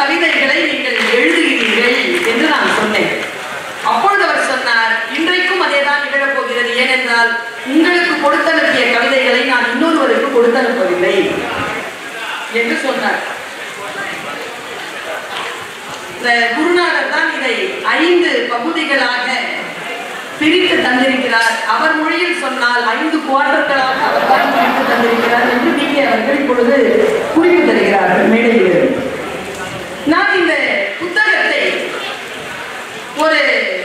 கவிதைகளை நீங்கள் எழுதுகிறீர்கள் என்று நான் சொன்னேன். அப்பொழுது அவர் சொன்னார், இன்றைக்கும் அதேதான் நிகழப் போகிறது. ஏனென்றால் உங்களுக்கு கொடுத்தனுப்பிய கவிதைகளை நான் இன்னொருவருக்கு கொடுத்தனுப்பவில்லை என்று சொன்னார். குருநாதர் தான் இதை 5 பகுதிகளாக பிரித்து தந்திருக்கிறார். அவர் மொழியில் சொன்னால் 5 குவார்டர்களாக அவர் தான் பிரித்து தந்திருக்கிறார் என்று பிகே அவர்கள் இப்பொழுது குறிப்பு தருகிறார்கள் மேடையில். நான் இந்த புத்தகத்தை ஒரு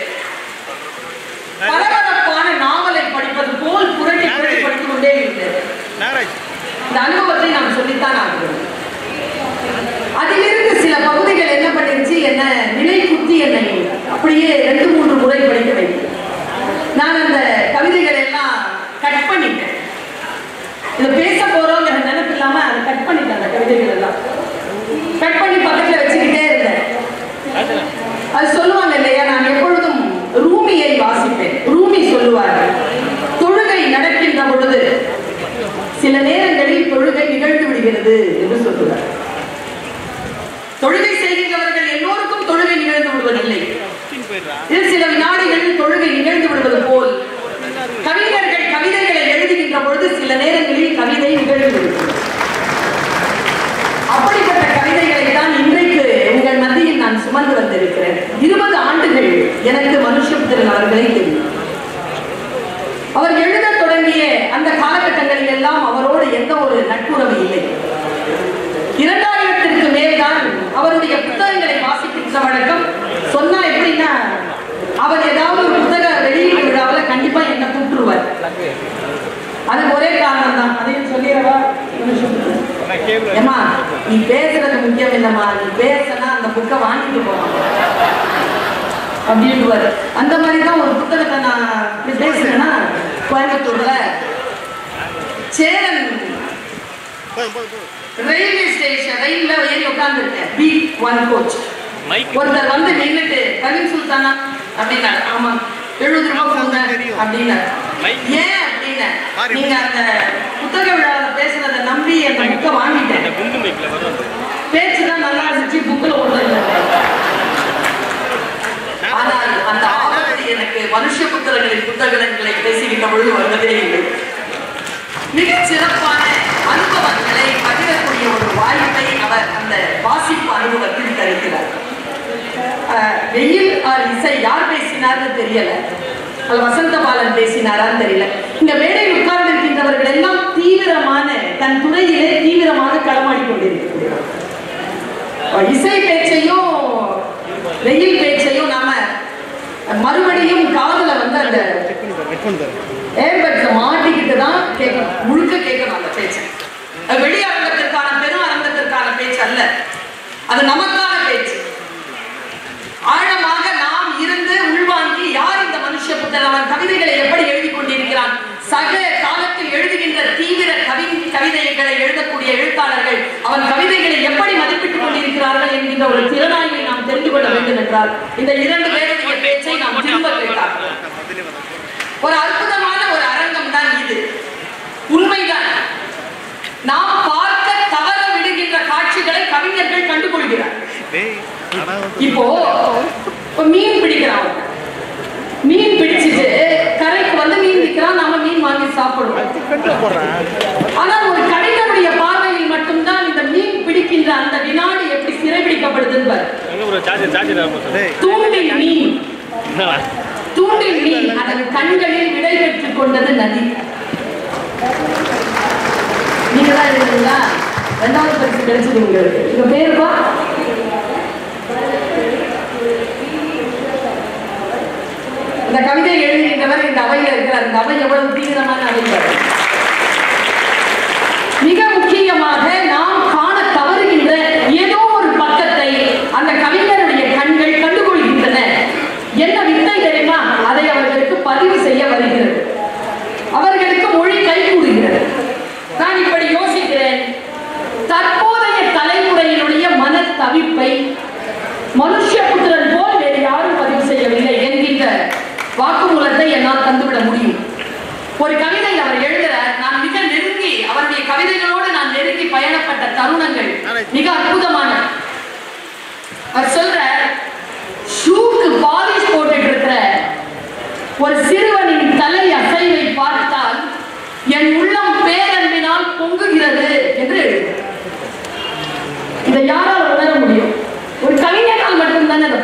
பரபரப்பான நாவலை படிப்பது போல் புரட்டி படித்துக் கொண்டே இருந்தது. இந்த அனுபவத்தை நாம் சொல்லித்தான் ஆகிறோம். அதிலிருந்து சில பகுதிகள் என்ன பண்ணிருச்சு, என்ன நிலை குத்தி என்னை அப்படியே 2-3 முறை படிக்க வைத்தேன். நான் அந்த கவிதைகள் எல்லாம் கட் பண்ணிட்டேன். இதை பேச போறோங்கிற நினைப்பு இல்லாம அதை கட் பண்ணிட்டேன். அந்த கவிதைகள் எல்லாம் கட் பண்ணி பக்கத்துல வச்சுக்கிட்டே இருந்தேன். அது சொல்லுவாங்க இல்லையா, நான் எப்பொழுதும் ரூமியை வாசிப்பேன். ரூமி சொல்லுவார், தொழுகை நடக்கின்ற பொழுது சில நேரங்களில் தொழுகை நிகழ்ந்து விடுகிறது என்று சொல்லுவார். தொழுகை செய்கின்றவர்கள் எல்லோருக்கும் தொழுகை நிகழ்ந்து விடுவதில்லை. சில வினாடிகளில் தொழுகை நிகழ்ந்து விடுவது போல் கவிஞர்கள் கவிதைகளை எழுதுகின்ற பொழுது சில நேரங்களில் கவிதை நிகழ்ந்து விடுகிறது. அப்படிப்பட்ட கவிதைகளை தான் இன்றைக்கு உங்கள் மத்தியில் நான் சுமந்து வந்திருக்கிறேன். 20 ஆண்டுகள் எனக்கு மனுஷபுத்திரன் அவர்களை தெரியும். அவர் எழுத தொடங்கிய அந்த காலகட்டங்களில் எல்லாம் அவரோடு எந்த ஒரு நட்புறவு இல்லை. 2000க்கு மேல்தான் அவருடைய புத்தகங்களை வாசிக்கின்ற வழக்கம். சொன்னா எப்படின்னா, அவர் ஏதாவது ஒரு புத்தக வெளியீட்டு விழாவில் கண்டிப்பா என்ன கூப்பிட்டுருவார். அதுக்கு ஒரே காரணம் தான், அதையும் சொல்லிடவா, ஏமா நீ பேசுறது முக்கியம் இல்லம்மா, நீ பேசினா அந்த புக்கை வாங்கிட்டு போவாங்க அப்படின்ட்டு. அந்த மாதிரிதான் ஒரு புத்தகத்தை நான் பேசுறேன்னா, கோயம்புத்தூர்ல சேரன் ரயில்வே ஸ்டேஷன் ரயில்ல ஏறி உட்கார்ந்துருக்கேன். B1 coach. ஒருத்தர் வந்து நின்றுட்டு, கவின் சுல்தானா அப்படின்னாரு. ஆமா, 70 ரூபாய் கொடுங்க அப்படின்னாரு. ஏன் அப்படின்னா, நீங்க அந்த புத்தக விழாவில் பேசுறதை நம்பி அந்த புக்கை வாங்கிட்டேன். பேச்சுதான் நல்லா இருந்துச்சு, புக்கில் ஒன்று. ஆனால் அந்த ஆபத்து எனக்கு மனுஷ புத்தகங்களின் புத்தகங்களை பேசுகின்ற பொழுது வருவதே இல்லை. மிகச் சிறப்பான அனுபவங்களை பகிரக்கூடிய ஒரு வாய்ப்பை அவர் அந்த வாசிப்பு அனுபவத்தில் தருகிறார். வெயில் இசை யார் பேசினார்னு தெரியல, அது வசந்தபாலன் பேசினாரான்னு தெரியல. இந்த மேடையில் உட்கார்ந்து இருக்கின்றவர்கள் எல்லாம் தீவிரமான தன் துறையிலே தீவிரமாக களமாடி கொண்டிருக்கிறார். இசை பேச்சையும் வெயில் பேச்சையும் நாம மறுபடியும் காதுல வந்து அந்த ஏர்பட்ஸை மாட்டிக்கிட்டு தான் கேட்கணும், முழுக்க கேட்கணும் அந்த பேச்சு. வெளி அரங்கத்திற்கான பெரும் அரங்கத்திற்கான பேச்சு அல்ல, அது நமக்கான பேச்சு. ஆழமாக நாம் இருந்து உள்வாங்கி, யார் இந்த மனுஷ புத்தன், அவன் கவிதைகளை எப்படி எழுதி கொண்டிருக்கிறான், சக காலத்தில் எழுதுகின்ற தீவிர கவிதைகளை எழுதக்கூடிய எழுத்தாளர்கள் அவன் கவிதைகளை எப்படி மதிப்பிட்டுக் கொண்டிருக்கிறார்கள் என்கின்ற ஒரு திறனாய்வை நாம் தெரிந்து கொள்ள வேண்டும் என்றால் இந்த 2 பேருடைய பேச்சை நாம் திரும்ப கேட்டார். ஒரு அற்புதமான ஒரு அரங்கம் தான் இது. உண்மைதான், நாம் பார்க்க தவற விடுகின்ற காட்சிகளை கவிஞர்கள் கண்டுகொள்கிறார். இப்போ மீன் பிடிக்கிறான், மீன் பிடிச்சிட்டு கரைக்கு வந்து மீன் விற்கிறான், நாம மீன் வாங்கி சாப்பிடுறோம். ஆனால் ஒரு கவிஞனுடைய பார்வையில் மட்டும்தான் இந்த மீன் பிடிக்கின்ற அந்த வினாடி எப்படி சிறைபிடிக்கப்படுதுன்னு. தூண்டில் மீன், தூண்டில் மீன் அதன் கண்களில் விடை பெற்றுக் கொண்டது நதி. நீங்க தான் எழுதுங்களா? 2வது பரிசு கிடைச்சது உங்களுக்கு. உங்க பேருப்பா? இந்த கவிதை எழுதுகின்றவர் இந்த அவையில் இருக்கிறார். இந்த அவை எவ்வளவு தீவிரமான அவை. மிக முக்கியமாக நாம் காண தவறுகின்ற ஏதோ ஒரு பக்கத்தை அந்த கவிஞருடைய கண்கள் கண்டுகொள்கின்றன. என்ன வித்தை தெரியுமா? அதை அவர்களுக்கு பதிவு செய்ய வருகிறது, அவர்களுக்கு மொழி கைகூடுகிறது. நான் இப்படி யோசிக்கிறேன், தற்போதைய தலைமுறையினுடைய மன தவிப்பை மனுஷபுத்திரன் போல் வேறு யாரும் பதிவு செய்யவில்லை என்கின்ற வாக்குமூலத்தை என்னால் தந்துவிட முடியும். ஒரு கவிதை அவர் எழுதுகிறார். நான் மிக நெருங்கி அவருடைய கவிதைகளோடு நான் நெருங்கி பயணப்பட்ட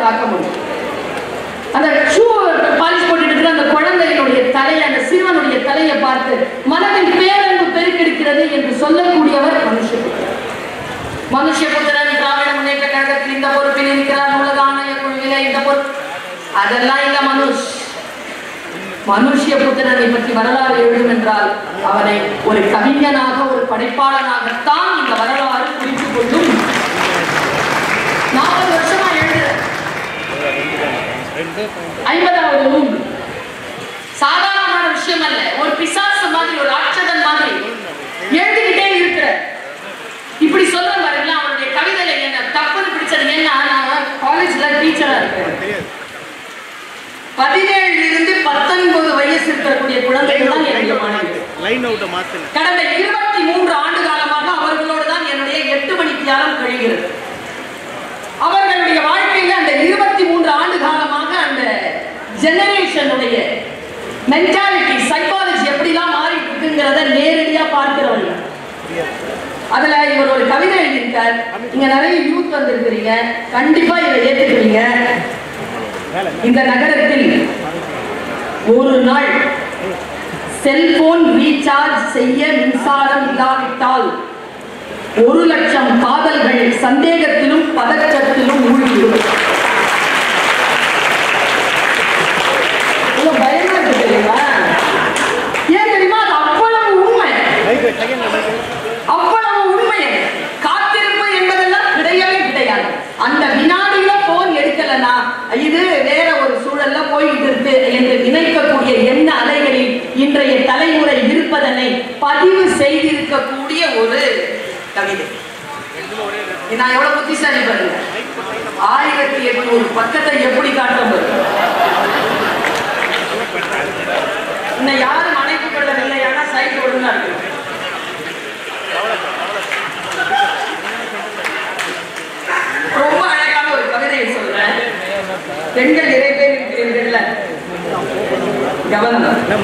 பார்க்க முடியும். அந்த ஷூ பாலிஷ் போட்டுட்டு இருக்கிற அந்த குழந்தையினுடைய தலையை, அந்த சிறுவனுடைய தலையை பார்த்து மனதில் பேரன்பு பெருக்கெடுக்கிறது என்று சொல்லக்கூடியவர் மனுஷபுத்திரன். மனுஷபுத்திரன் திராவிட முன்னேற்ற கழகத்தில் இந்த பொறுப்பில் இருக்கிறார், உலக ஆணைய குழுவில இந்த பொறுப்பு, அதெல்லாம் இல்ல. மனுஷபுத்திரனை பற்றி வரலாறு எழுதும் என்றால் அவனை ஒரு கவிஞனாக, ஒரு படைப்பாளனாகத்தான் இந்த வரலாறு குறித்துக் கொள்ளும். 40 வருஷமா எழுதுற 50வது நூல் சாதாரணமான விஷயம் அல்ல. ஒரு பிசாசு மாதிரி, ஒரு ராட்சதன் மாதிரி எழுதிக்கிட்டே இருக்கிற. இப்படி சொல்ற பாருங்களா, அவனுடைய கவிதையில என்ன தப்புன்னு பிடிச்சது என்ன, நான் காலேஜ்ல டீச்சரா இருக்கேன். 17 இருந்து 19 வயசு இருக்கக்கூடிய குழந்தைகள் தான் என்னுடைய மாணவர்கள். கடந்த 23 ஆண்டு காலமாக அவர்களோடு தான் என்னுடைய 8 மணி தியானம் கழிகிறது. அவர்களுடைய வாழ்க்கையில அந்த 23 ஆண்டு காலமாக அந்த ஜெனரேஷனுடைய மென்டாலிட்டி, சைக்காலஜி எப்படிலாம் மாறிட்டு இருக்குங்கிறத நேரடியா பார்க்கிறவர்கள். அதுல இவர் ஒரு கவிதை எழுதியிருக்கார். இங்க நிறைய யூத் வந்திருக்கிறீங்க, கண்டிப்பா இதை ஏற்றுக்கிறீங்க. இந்த நகரத்தில் ஒரு நாள் செல்போன் ரீசார்ஜ் செய்ய மின்சாரம் இல்லாவிட்டால் 1,00,000 காதல்கள் சந்தேகத்திலும் பதற்றத்திலும் மூழ்கிவிடும். பயமா இருக்கு தெரியுமா? ஏன் தெரியுமா? அது அவ்வளவு உண்மை, அவ்வளவு உண்மை. காத்திருப்பு என்பதெல்லாம் கிடையவே கிடையாது. அந்த வினாடியில போன் எடுக்கலனா இது வேற ஒரு சூழல்ல போயிட்டு இருக்கு என்று நினைக்கக்கூடிய எண்ண அலைகளில் இன்றைய தலைமுறை இருப்பதனை பதிவு செய்திருக்கக்கூடிய ஒரு கவிதை. நான் எவ்வளவு புத்திசாலி பாருங்க. 1800 பக்கத்தை எப்படி காட்ட முடியும்? இன்னும் யாரும் அணைப்பு கொள்ளவில்லை. ஆனா சைட் ஒழுங்கா இருக்கு. ரொம்ப அழகான ஒரு கவிதையை சொல்றேன். பெண்கள் நிறைய பேர் இருக்கிறீர்கள், கவனம்.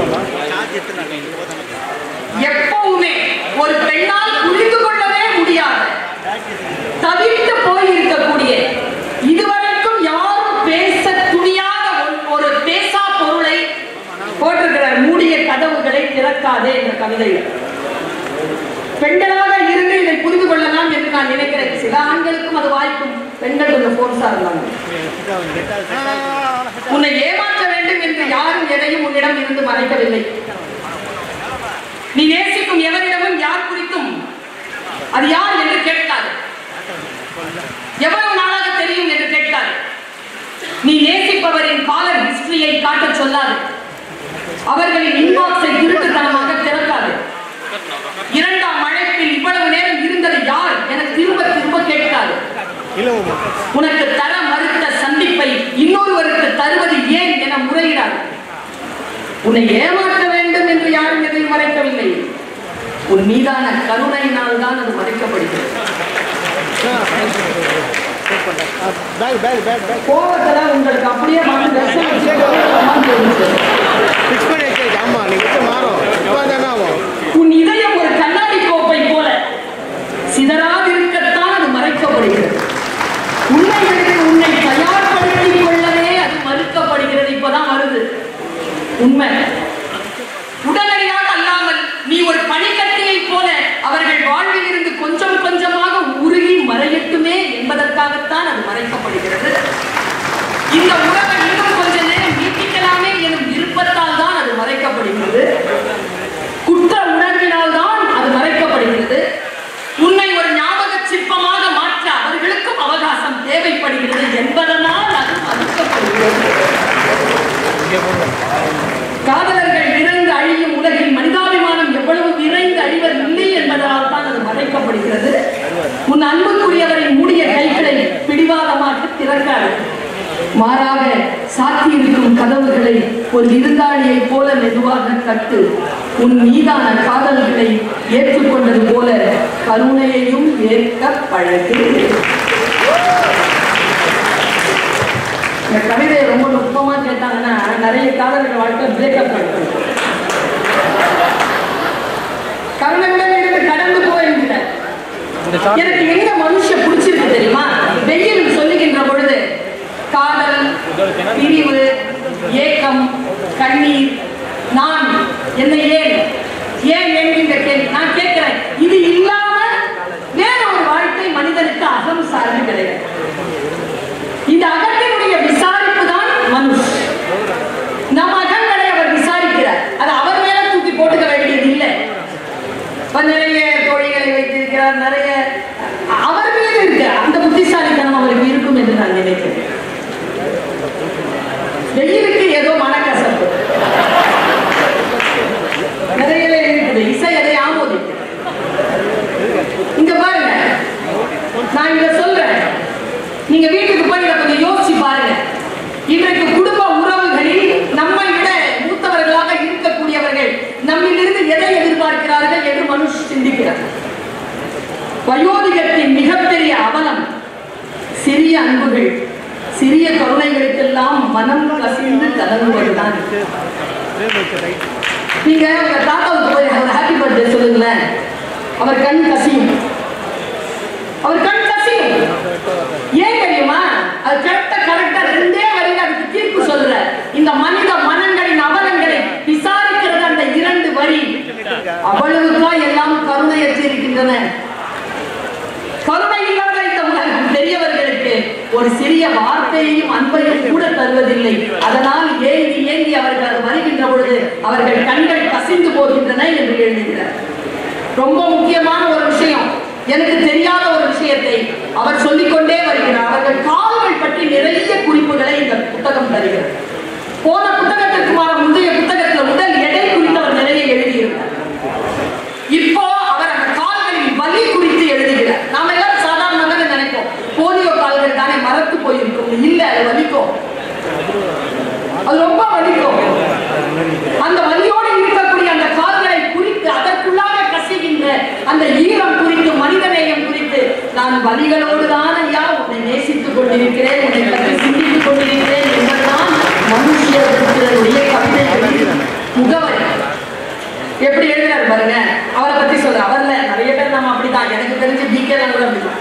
எப்பவுமே ஒரு பெண்ணால் புரிந்து கொள்ளவே முடியாத, தவிர்த்து போயிருக்கக்கூடிய, இதுவரைக்கும் யாரும் பேச துணியாத ஒரு பேசா பொருளை போட்டிருக்கிற மூடிய கதவுகளை திறக்காதே என்ற கவிதைகள். பெண்களாக இருந்து இதை புரிந்து கொள்ளலாம் என்று நான் நினைக்கிறேன். சில ஆண்களுக்கும் அது வாய்க்கும். பெண்கள் கொஞ்சம் போர்ஸா இருந்தாங்க. உன்னை ஏமாற்ற வேண்டும் என்று யாரும் எதையும் உன்னிடம் இருந்து மறைக்கவில்லை. நீ நேசிக்கும் எவரிடமும் யார் குறித்தும் அது யார் என்று கேட்காது. எவ்வளவு நாளாக தெரியும் என்று கேட்காது. நீ நேசிப்பவரின் காலர் ஹிஸ்டரியை காட்ட சொல்லாது. அவர்களின் இன்பாக்ஸை திருட்டுத்தனமாக திறக்காது. 2ஆம் அழைப்பில் இவ்வளவு நேரம் இருந்தது யார் என திரும்ப திரும்ப கேட்காது. உனக்கு தர மறுத்த சந்திப்பை இன்னொருவருக்கு தருவது ஏன் என முறையிடாது. உன்னை ஏமாற்ற வேண்டும் என்று யாரும் எதையும் மறைக்கவில்லை. உன் மீதான கருணையினால் தான் அது மறைக்கப்படுகிறது. கோவத்துல உங்களுக்கு அப்படியே உன் இதயம் ஒரு கண்ணாடி கோப்பை போல சிதறாதிருக்கத்தான் அது மறைக்கப்படுகிறது. உண்மைகளுக்கு உன்னை தயார்படுத்திக் கொள்ளவே அது மறுக்கப்படுகிறது. இப்பதான் வருது உண்மை. உடனடியாக அல்லாமல் நீ ஒரு பனிக்கட்டியை போல அவர்கள் வாழ்வில் இருந்து கொஞ்சம் கொஞ்சமாக உருகி மறையட்டுமே என்பதற்காகத்தான் அது மறைக்கப்படுகிறது. இந்த உறவை இன்னும் கொஞ்ச நேரம் நீட்டிக்கலாமே எனும் விருப்பத்தால் தான் அது மறைக்கப்படுகிறது. குற்ற உணர்வினால் தான் அது மறைக்கப்படுகிறது. உன்னை ஒரு ஞாபக சிற்பமாக மாற்ற அவர்களுக்கும் அவகாசம் தேவைப்படுகிறது என்பதனால் அது மறுக்கப்படுகிறது. காதலர்கள் விரைந்து அழியும் உலகில் மனிதாபிமானம் எவ்வளவு விரைந்து அழிவர் இல்லை என்பதனால் தான் அது மறைக்கப்படுகிறது. உன் அன்புக்குரியவரின் மூடிய கைகளை பிடிவாதமாக திறக்காது. மாறாக சாத்தியிருக்கும் கதவுகளை ஒரு விருந்தாளியை போல மெதுவாக தட்டு. உன் மீதான காதல்களை ஏற்றுக்கொண்டது போல கருணையையும் ஏற்க பழகு. இந்த கவிதையை ரொம்ப நுட்பமா கேட்டாங்கன்னா நிறைய காதல்கள் வாழ்க்கை பிரேக்கப் பண்ணுறோம். கருணையுடன் இருந்து கடந்து போகின்ற எனக்கு எங்க மனுஷன் பிடிச்சிருக்கு தெரியுமா? வெயில் சொல்லுகின்ற பொழுது காதல், பிரிவு, ஏக்கம், கண்ணீர், நான், என்னை ஏன் ஏன் என்கின்ற கேள்வி நான் கேட்கிறேன். இது இல்லாம வேற ஒரு வாழ்க்கை மனிதனுக்கு அகம் சார்ந்து கிடையாது. இந்த அகத்தினுடைய விசாரிப்பு தான் மனுஷ். நம் அகங்களை அவர் விசாரிக்கிறார். அது அவர் மேல தூக்கி போட்டுக்க வேண்டியது இல்லை. நிறைய தோழிகளை வைத்திருக்கிறார், நிறைய அவர் மீது இருக்கு. அந்த புத்திசாலித்தனம் அவருக்கு இருக்கும் என்று நான் நினைக்கிறேன். வெயிலுக்கு ஏதோ மனக்கசப்பு நிறைய இருக்குது. இசை அதை ஆமோதிக்கு. இங்க பாருங்க, நான் இங்க சொல்றேன், நீங்க வீட்டுக்கு போய் இதை கொஞ்சம் யோசிச்சு பாருங்க. இன்றைக்கு குடும்ப உறவுகளில் நம்மை விட மூத்தவர்களாக இருக்கக்கூடியவர்கள் நம்மிலிருந்து எதை எதிர்பார்க்கிறார்கள் என்று மனுஷ் சிந்திக்கிறார். வயோதிகத்தின் மிகப்பெரிய அவலம் சிறிய அன்புகள், சிறிய கருணைகளுக்கெல்லாம் மனம் கசிந்து கலங்குவதுதான். நீங்க உங்க தாத்தாவுக்கு போய் அவர் ஹாப்பி பர்த்டே சொல்லுங்களேன், அவர் கண் கசியும். அவர் கண் கசியும். ஏன் தெரியுமா? அது கரெக்டா ரெண்டே வரையில அதுக்கு தீர்ப்பு சொல்ற. இந்த மனித மனங்களின் அவலங்களை விசாரிக்கிறது அந்த 2 வரி. அவ்வளவுக்கா எல்லாம் கருணையற்று இருக்கின்றன. கருணை இல்லாத இந்த உலகம் பெரியவர்களுக்கு ஒரு சிறிய வார்த்தையையும் அன்பையும் கூட தருவதில்லை. அதனால் ஏங்கி ஏங்கி அவர்கள் வருகின்ற பொழுது அவர்கள் கண்கள் கசிந்து போகின்றன என்று எழுதுகிறார். ரொம்ப முக்கியமான ஒரு விஷயம், எனக்கு தெரியாத ஒரு விஷயத்தை அவர் சொல்லிக்கொண்டே வருகிறார். அவர்கள் கால்கள் பற்றி நிறைய குறிப்புகளை இந்த புத்தகம் தருகிறது. போன புத்தகத்திற்கு முந்தைய புத்தகத்தில் உடல் எடை குறித்து அவர் நிறைய எழுதியிருந்தார். இப்போ அவர் அந்த கால்களின் வலி குறித்து எழுதுகிறார். நாம எல்லாரும் சாதாரணமாக நினைப்போம், போலியோ கால்கள் தானே மரத்து போயிருக்கும். இல்ல, அது வலிக்கும், அது ரொம்ப வலிக்கும். அந்த வலியோடு இருக்கக்கூடிய அந்த கால்களை குறித்து, அதற்குள்ளாக கசிகின்ற அந்த ஈரம் குறித்து, மனிதநேயம் குறித்து, நான் வலிகளோடு தான் ஐயா உன்னை நேசித்துக் கொண்டிருக்கிறேன், உன்னை பற்றி சிந்தித்துக் கொண்டிருக்கிறேன் என்பதுதான் மனுஷருடைய கவிதைகளின் முகவரி. எப்படி எழுதுறாரு பாருங்க. அவரை பத்தி சொல்ற. அவர்ல நிறைய பேர் நம்ம அப்படிதான். எனக்கு தெரிஞ்ச பிகே கூட அப்படிதான்.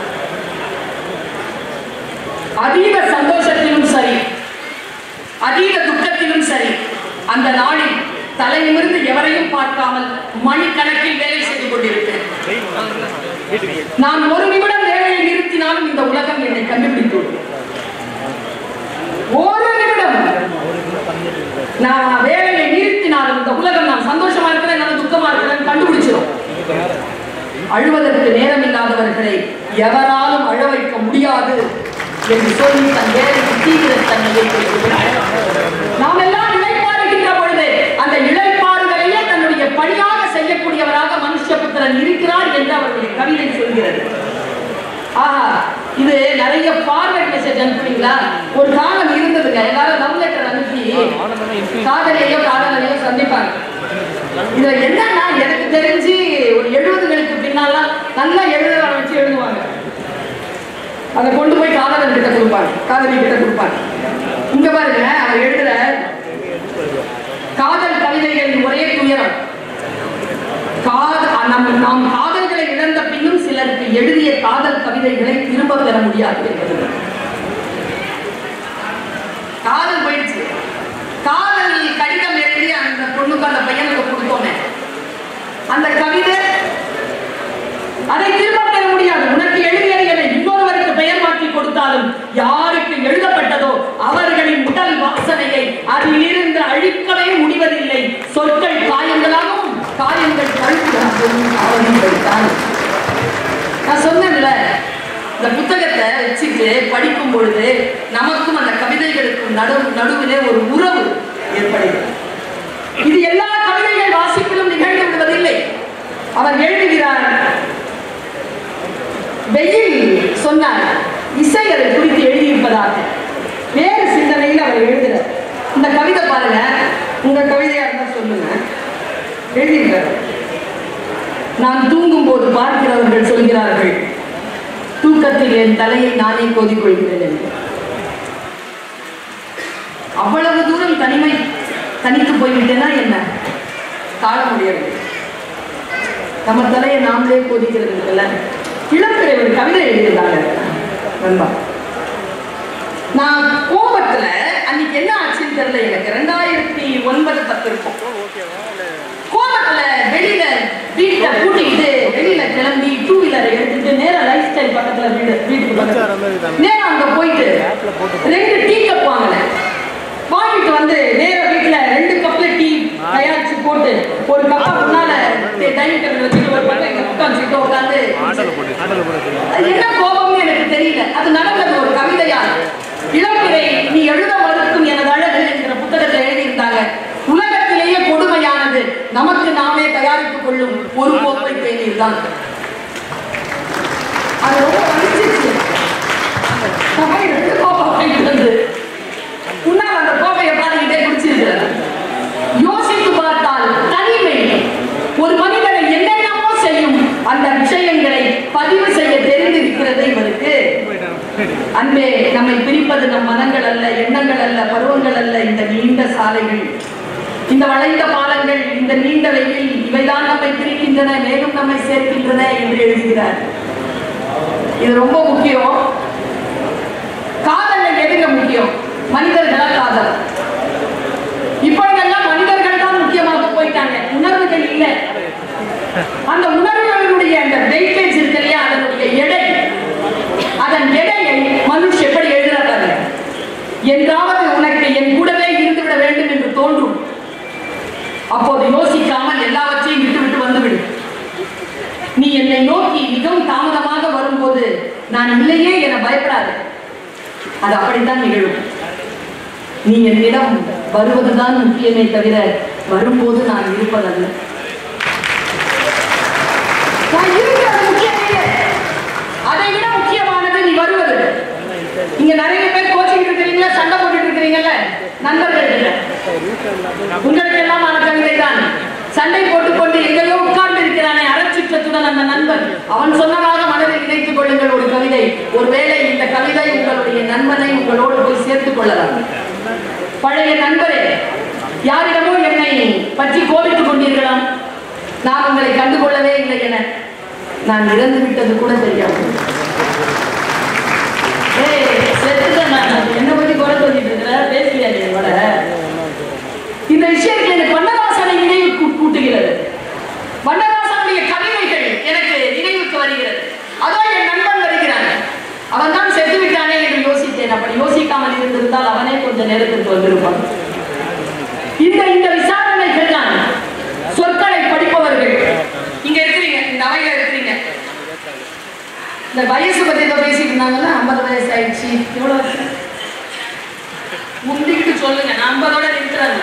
அதீத சந்தோஷத்திலும் சரி, அதீத துக்கத்திலும் சரி, அந்த நாளில் தலை நிமிர்ந்து எவரையும் பார்க்காமல் மணிக்கணக்கில் வேலை செய்து கொண்டிருக்கிறேன். நான் ஒரு நிமிடம் வேலையை நிறுத்தினாலும் இந்த உலகம் என்னை கண்டுபிடித்து ஒரு நிமிடம் நான் வேலையை நிறுத்தினாலும் இந்த உலகம் நான் சந்தோஷமா இருக்கிறேன், நான் துக்கமா இருக்கிறேன் கண்டுபிடிச்சிடும். அழுவதற்கு நேரம் இல்லாதவர்களை எவராலும் அழ வைக்க முடியாது என்று சொல்லி தன் வேலைக்கு தீவிரத்தன்மையை நாம் எல்லாம் இழைப்பாடுகின்ற பொழுது அந்த இழைப்பாடுகளையே தன்னுடைய பணியாக செய்யக்கூடியவராக மனுஷபுத்திரன் இருக்கிறார் என்று அவருடைய கவிதை சொல்கிறது. ஆஹா, இது நிறைய ஃபார்வர்ட் மெசேஜ் அனுப்புறீங்களா? ஒரு காலம் இருந்ததுங்க, எல்லாரும் லவ் லெட்டர் அனுப்பி காதலையோ காதலையோ சந்திப்பாங்க. இதுல என்னன்னா, எனக்கு தெரிஞ்சு ஒரு 70களுக்கு பின்னாலாம் நல்லா எழுத வச்சு எழுதுவாங்க. அதை கொண்டு போய் காதலன் கிட்ட கொடுப்பாங்க, காதலி கிட்ட கொடுப்பாங்க. இங்க பாருங்க, அவர் எழுதுற காதல் கவிதைகளின் ஒரே துயரம், நாம் காதல்களை இழந்த பின்னும் சிலருக்கு எழுதிய காதல் கவிதைகளை திரும்ப பெற முடியாது என்பது. காதல் போயிடுச்சு, காதல் கடிதம் எழுதி அந்த பொண்ணுக்கு அந்த பையனுக்கு கொடுத்தோமே, அந்த கவிதை அதை திரும்ப பெற முடியாது. உனக்கு எழுதியதை இன்னொருவருக்கு பெயர் மாற்றி கொடுத்தாலும் யாருக்கு எழுதப்பட்டதோ அவர்களின் உடல் வாசனையை அதிலிருந்து அழிக்கவே முடிவதில்லை. சொற்கள் காயங்களாகவும் காயங்கள் கழுத்தாகவும் நான் சொன்னேன்ல, இந்த புத்தகத்தை வச்சுட்டு படிக்கும் பொழுது நமக்கும் அந்த கவிதைகளுக்கும் நடுவிலே ஒரு உறவு ஏற்படுகிறது. இது எல்லா கவிதைகள் வாசிப்பிலும் நிகழ்ந்து விடுவதில்லை. அவர் எழுதுகிறார், வெயில் சொன்னார், இசை அதை குறித்து எழுதியிருப்பதாக வேறு சிந்தனையில் அவர் எழுதுகிறார். இந்த கவிதை பாருங்க, உங்க கவிதையா இருந்தா சொல்லுங்க. எழுதியிருக்கார், நான் தூங்கும் போது பார்க்கிறவர்கள் சொல்கிறார்கள், தூக்கத்தில் என் தலையை நானே கோதிக்கொள்கிறேன் என்று. அவ்வளவு தூரம் தனித்து போய்விட்டேன்னா என்ன தாழ முடியாது. நம்ம தலையை நாமளே கோதிக்கிறது இல்ல. இளம்பிறை ஒரு கவிதை எழுதியிருந்தாங்க நண்பா. நான் கோபத்துல அன்னைக்கு என்ன ஆச்சுன்னு தெரியல, எனக்கு 2009-10 இருக்கும். கோபத்துல வெளியில வீட்டை கூட்டிக்கிட்டு வெளியில கிளம்பி 2 வீலரை எடுத்துட்டு நேரா லைஃப் ஸ்டைல் பக்கத்துல வீட்டுக்கு பக்கத்துல நேரா அங்க போயிட்டு 2 டீ கப் வாங்கிட்டு வந்து நேர வீட்டுல 2 கப்ல டீ தயாரிச்சு போட்டு ஒரு கப்பா முன்னால டைனிங் டேபிள் வச்சுட்டு ஒரு பக்கம் எங்க உட்காந்துட்டு உட்காந்து என்ன கோபம்னு எனக்கு தெரியல. அது நடந்தது ஒரு கவிதையா. இளம்பிறை நீ எழுத மறுக்கும் எனது அழகு என்கிற புத்தகத்தில் எழுதியிருந்தாங்க. உலகத்திலேயே கொடுமையானது நமக்கு நாமே தயாரித்துக் கொள்ளும் ஒரு கோப்பை தேநீர் தான். அது ரொம்ப வலிச்சிருச்சு. கோப்பை வாங்கிட்டு வந்து உன்னால் அந்த கோப்பையை பாடிக்கிட்டே குடிச்சிருக்கிறார். யோசித்து பார்த்தால் தனிமை ஒரு மனிதனை என்னென்னமோ செய்யும். அந்த விஷயங்களை பதிவு செய்ய தெரிந்திருக்கிறது இவருக்கு. அன்பே, நம்மை பிரிப்பது நம் மனங்கள் அல்ல, எண்ணங்கள் அல்ல, பருவங்கள் அல்ல, இந்த நீண்ட சாலைகள், இந்த வளைந்த பாலங்கள், இந்த நீண்ட வெயில், இவைதான் நம்மை பிரிக்கின்றன, மேலும் நம்மை சேர்க்கின்றன என்று எழுதுகிறார். இது ரொம்ப முக்கியம். காதல் எதுங்க முக்கியம்? மனிதர்களா காதல்? இப்பொழுதெல்லாம் மனிதர்கள் தான் முக்கியமாக போயிட்டாங்க, உணர்வுகள் இல்லை. அந்த உணர்வுகளுடைய அந்த வெயிட்டேஜ் இருக்கு இல்லையா, அதனுடைய எடை, அதன் எடையை மனுஷ எப்படி எழுதுறாரு? என்றாவது உனக்கு என் கூடவே இருந்துவிட வேண்டும் என்று தோன்றும். அப்போது யோசிக்காமல் எல்லாவற்றையும் விட்டு வந்துவிடு. நீ என்னை நோக்கி மிகவும் தாமதமாக வரும்போது நான் இல்லையே என பயப்படாது. அது அப்படித்தான் நிகழும். நீ என்னிடம் வருவதுதான் முக்கியமே தவிர வரும்போது நான் இருப்பதல்ல. அதை விட முக்கியமானது நீ வருவது. இங்க நிறைய பேர் கோச்சிங் இருக்கிறீங்களா, சண்டை போட்டுட்டு இருக்கிறீங்கல்ல நண்பர்கள், உங்களுக்கு எல்லாம் ஆன கவிதை தான். சண்டை போட்டுக்கொண்டு எங்கேயோ உட்கார்ந்து இருக்கிறானே அறச்சுற்றத்துடன் அந்த நண்பன், அவன் சொன்னதாக மனதை நினைத்துக் கொள்ளுங்கள் ஒரு கவிதை. ஒருவேளை இந்த கவிதை உங்களுடைய நண்பனை உங்களோடு போய் சேர்த்துக் கொள்ளலாம். பழைய நண்பரே, யாரிடமோ என்னை பற்றி கோபித்துக் கொண்டீர்களாம், நான் உங்களை கண்டுகொள்ளவே இல்லை என. நான் இறந்து விட்டது கூட தெரியாது. என்ன பத்தி குறை சொல்லிட்டு இருக்கிற, பேசுகிறேன். இந்த விஷயத்தில் எனக்கு வண்ணதாசனை நினைவு கூட்டுகிறது. வண்ணதாசனுடைய கவிதைகள் எனக்கு நினைவுக்கு வருகிறது. அதோ என் நண்பன் வருகிறான், அவன் தான் செத்து விட்டானே என்று யோசித்தேன். அப்படி யோசிக்காமல் இருந்திருந்தால் அவனே கொஞ்ச நேரத்திற்கு வந்திருப்பான். இந்த விசாரணைகள் தான் சொற்களை படிப்பவர்கள் இங்க இருக்கிறீங்க, இந்த அவையில இருக்கிறீங்க. இந்த வயசு பத்தி ஏதோ பேசிட்டு இருந்தாங்கல்ல, 50 வயசு ஆயிடுச்சு, எவ்வளவு முந்திக்கிட்டு சொல்லுங்க, நான் 50ஓட நிறுத்துறாங்க.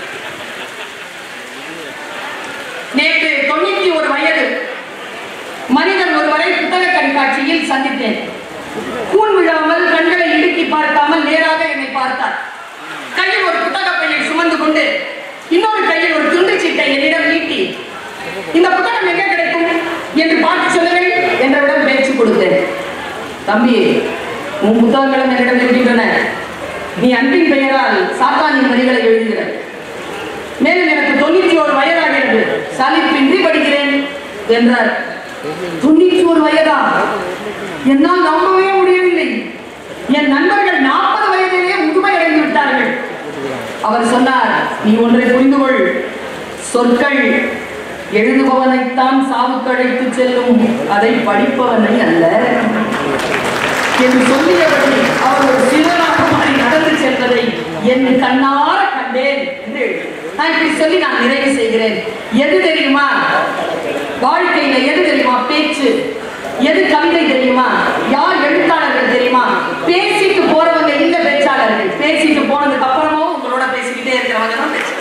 நேற்று 91 வயது மனிதன் ஒருவரை புத்தக கண்காட்சியில் சந்தித்தேன். கூன் விழாமல் கண்களை இடுக்கி பார்க்காமல் நேராக என்னை பார்த்தார். கையில் ஒரு புத்தக பையை சுமந்து கொண்டு இன்னொரு கையில் ஒரு துண்டு சீட்டை என்னிடம் நீட்டி, இந்த புத்தகம் எங்கே கிடைக்கும் என்று பார்த்து சொல்லுங்கள் என்றவிடம் பேச்சு கொடுத்தேன். தம்பி, உன் புத்தகங்களும் என்னிடம் இருக்கின்றன. நீ அன்பின் பெயரால் சாத்தானின் வரிகளை எழுதுகிற. மேலும் எனக்கு 91 வயதாகிறது, சலிப்பின்றி படிக்கிறேன் என்றார். 91 வயதா? என்னால் நம்பவே முடியவில்லை. என் நண்பர்கள் 40 வயதிலேயே முதுமை அடைந்து விட்டார்கள். அவர் சொன்னார், நீ ஒன்றை புரிந்து கொள், சொற்கள் எழுதுபவனைத்தான் சாவுக்கழைத்து செல்லும், அதை படிப்பவனை அல்ல என்று சொல்லியபடி அவர் ஒரு சிவனாக மாறி நடந்து செல்வதை என் கண்ணார கண்டேன் என்று சொல்லி நான் நிறைவு செய்கிறேன். எது தெரியுமா வாழ்க்கையில? எது தெரியுமா பேச்சு? எது கவிதை தெரியுமா? யார் எழுத்தாளர்கள் தெரியுமா? பேசிட்டு போறவங்க இல்ல பேச்சாளர்கள். பேசிட்டு போனதுக்கு அப்புறமும் உங்களோட பேசிக்கிட்டே இருக்கிறவங்க தான் பேச்சு.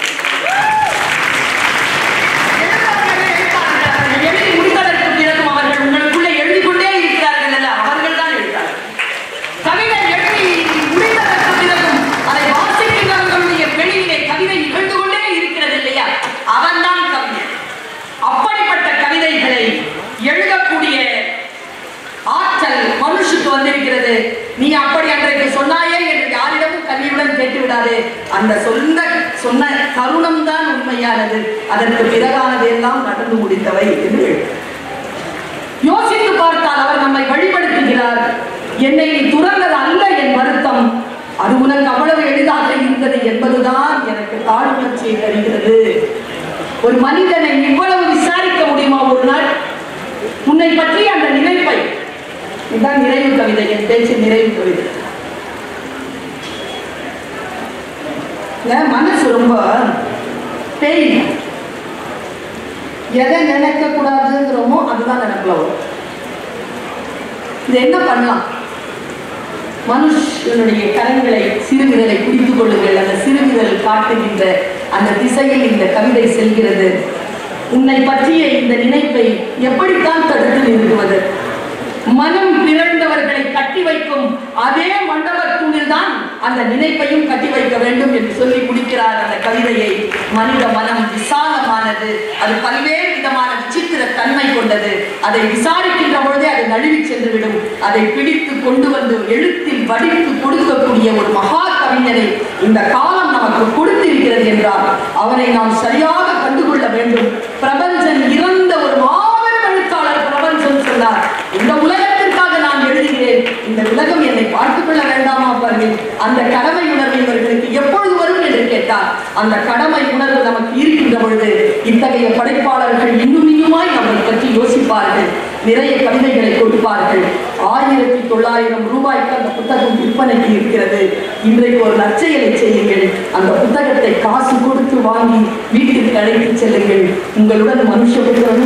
எழுதி முடித்ததற்கு பிறகும் அவர்கள் உங்களுக்குள்ள எழுதி கொண்டே இருக்கிறார்கள் அல்ல, அவர்கள் தான் எழுத்தாளர்கள். கவிதை எழுதி முடித்ததற்கு பிறகும் அதை வாசிக்கிறவர்களுடைய வெளியிலே கவிதை நிகழ்ந்து கொண்டே இருக்கிறது இல்லையா, அவன் தான் கவிஞர். அப்படிப்பட்ட கவிதைகளை எழுதக்கூடிய ஆற்றல் மனுஷுக்கு வந்திருக்கிறது. நீ அப்படி அன்றைக்கு சொன்னாயே என்று யாரிடமும் கல்வியுடன் கேட்டு விடாது. அந்த சொன்ன தருணம் தான் உண்மையானது, அதற்கு பிறகானது எல்லாம் நடந்து முடிந்தவை என்று யோசித்து பார்த்தால் அவர் நம்மை வழிபடுத்துகிறார். என்னை நீ துறந்தது அல்ல என் வருத்தம், அது உனக்கு அவ்வளவு எளிதாக இருந்தது என்பதுதான் எனக்கு தாழ்வுணர்ச்சியை தருகிறது. ஒரு மனிதனை இவ்வளவு விசாரிக்க முடியுமா ஒரு நாள்? உன்னை பற்றி அந்த நினைப்பை, இதுதான் நிறைவு கவிதை, என் பேச்சு நிறைவு கவிதை. மனசு ரொம்ப பேய், எதை நினைக்க கூடாதுங்கிறோமோ அதுதான் நினைக்கல வரும். இது என்ன பண்ணலாம்? மனுஷனுடைய கரங்களை, சிறுவிரலை பிடித்துக் கொள்ளுங்கள். அந்த சிறுவிரல் காட்டுகின்ற அந்த திசையில் இந்த கவிதை செல்கிறது. உன்னை பற்றிய இந்த நினைப்பை எப்படித்தான் தடுத்து நிறுத்துவது? மனம் பிறந்தவர்களை கட்டி வைக்கும் அதே மண்டபத்தூணில் தான் அந்த நினைப்பையும் கட்டி வைக்க வேண்டும் என்று சொல்லி முடிக்கிறார் அந்த கவிதையை. மனித மனம் விசாலமானது, அது பல்வேறு விதமான விசித்திர தன்மை கொண்டது. அதை விசாரிக்கின்ற பொழுதே அது நழுவி சென்றுவிடும். அதை பிடித்து கொண்டு வந்து எழுத்தில் வடித்து கொடுக்கக்கூடிய ஒரு மகா கவிஞனை இந்த காலம் நமக்கு கொடுத்திருக்கிறது என்றால் அவனை நாம் சரியாக கண்டுகொள்ள வேண்டும். பிரபஞ்சன் இறந்த ஒரு மாபெரும் எழுத்தாளர் பிரபஞ்சன் சொன்னார், இந்த உலகத்திற்காக நான் எழுதுகிறேன், இந்த உலகம் என்னை பார்த்துக் கொள்ள வேண்டாமா பாருங்கள். அந்த கடமை உணர்வு இவர்களுக்கு எப்பொழுது வரும் என்று கேட்டார். அந்த கடமை உணர்வு நமக்கு இருக்கின்ற பொழுது இத்தகைய படைப்பாளர்கள் இன்னும் இன்னுமாய் நம்மை பற்றி யோசிப்பார்கள், நிறைய கவிதைகளை கொடுப்பார்கள். 1900 ரூபாய்க்கு அந்த புத்தகம் விற்பனைக்கு இருக்கிறது. இன்றைக்கு ஒரு நற்செயலை செய்யுங்கள், அந்த புத்தகத்தை காசு கொடுத்து வாங்கி வீட்டிற்கு அழைத்து செல்லுங்கள். உங்களுடன் மனுஷ புத்திரனும்